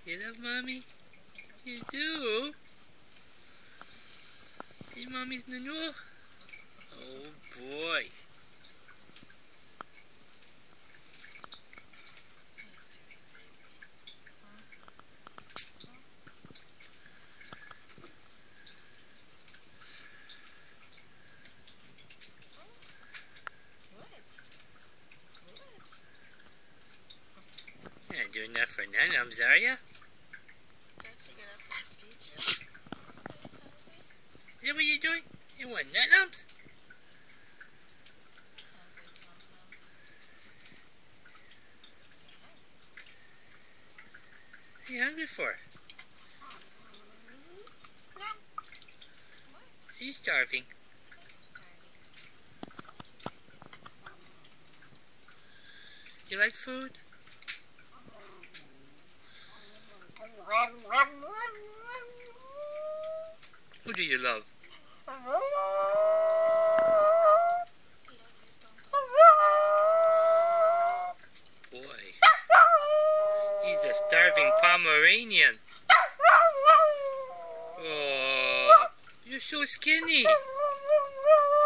You love Mommy? You do? Is Mommy's Nanua? Oh boy. You're not doing that for Nanums, are you? Is that what you're doing? You want Nanums? What are you hungry for? Are you starving? You like food? Who do you love? Boy, he's a starving Pomeranian. Oh, you're so skinny.